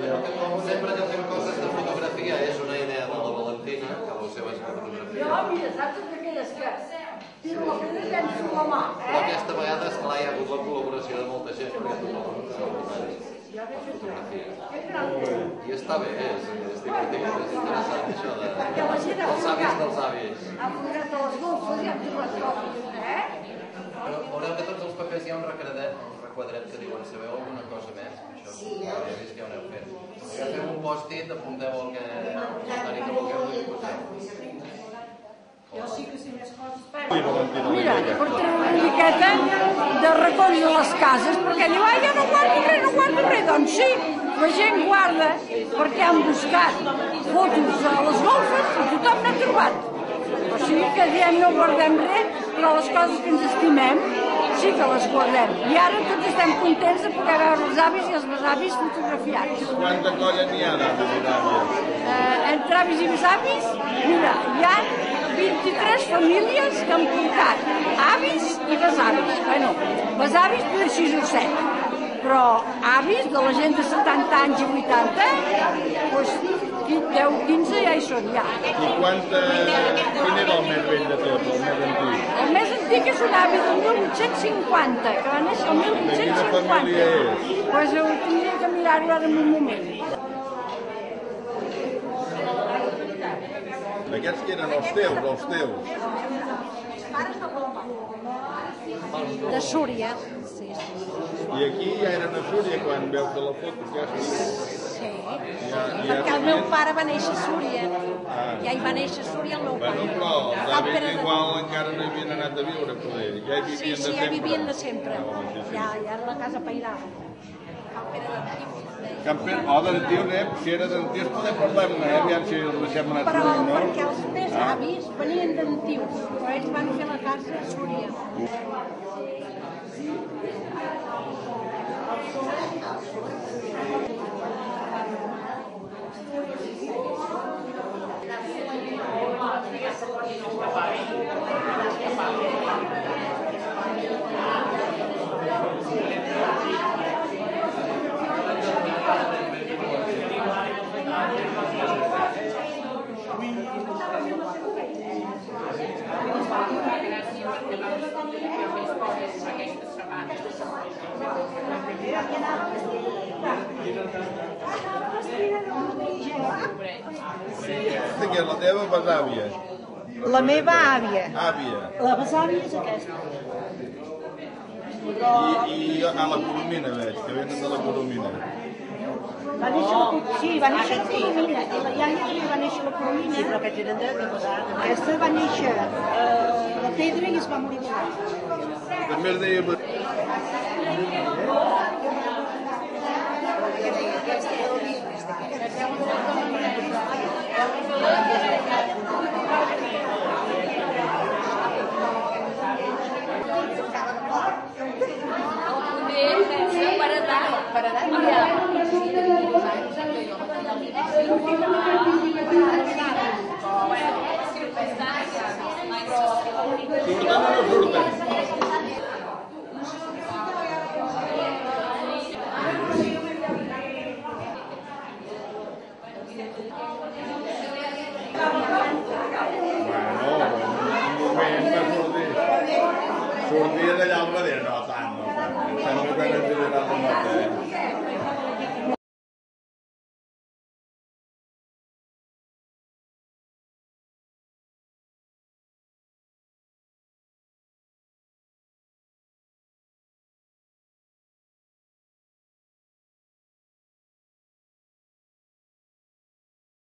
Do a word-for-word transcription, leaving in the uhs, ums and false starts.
Com sempre que fem coses de fotografia és una idea de la Valentina, que les seves fotografies. Jo, mira, saps aquelles que tiro la pedra i llenço la mà, eh? Però aquesta vegada, esclar, hi ha hagut la col·laboració de molta gent, perquè tothom s'ha votat. I està bé, és, és divertit, és interessant això de... Els avis dels avis. Ha posat a les golfes i ha trobat coses, eh? Però veureu que tots els papers hi ha un requadret, un requadret que diuen, sabeu alguna cosa més? Això ja he vist que ja ho aneu fent. Agafeu un post-it, apunteu el que comentari que vulgueu i poseu. Jo sí que sé més coses. Mira, per treure una miqueta de recoll de les cases, perquè diu, ah, jo no guardo res, no guardo res. Doncs sí, la gent guarda perquè han buscat fotos a les golfes i tothom n'ha trobat. O sigui que diem no guardem res, però les coses que ens estimem sí que les guardem. I ara tots estem contents de poder veure els avis i els besavis fotografiats. Quanta colla n'hi ha d'avis i d'àvies? Entre avis i besavis, mira, hi ha vint-i-tres famílies que han portat avis i besavis. Bueno, besavis per sis o set, però avis de la gent de setanta anys i vuitanta, doncs deu, quinze ja hi són, ja. I quanta... Quin era el més vell de tots, el més antic? El més antic és un avi del mil vuit-cents cinquanta, que va néixer el mil vuit-cents cinquanta. De quina família és? Doncs ho tindria que mirar-ho ara en un moment. Aquests que eren els teus, els teus. De Súria, sí. I aquí ja eren a Súria quan veus de la foto, ja sí. Sí, perquè el meu pare va néixer a Súria. Ja hi va néixer a Súria el meu pare. Bueno, però els avis igual encara no hi havien anat a viure, poder. Ja hi vivien de sempre. Sí, sí, ja vivien de sempre. Ja, ja era la casa pairada. Camper, oh, d'Antius, eh? Si era d'Antius podem parlar-ne, eh? Aviam si els deixem anar a Però Súria, no? perquè els meus avis venien d'Antius, però ells van fer la casa a Súria. Aquesta que és la teva besàvia. La meva àvia. Àvia. La besàvia és aquesta. I, i a la Coromina veig, que venen de la Coromina. Va néixer la, sí, va néixer la Coromina. I la iaia també va néixer la Coromina. Sí, però aquests eren de besàvia. Aquesta va néixer a la Pedra i es va morir de També es deia... Para dar, para dar.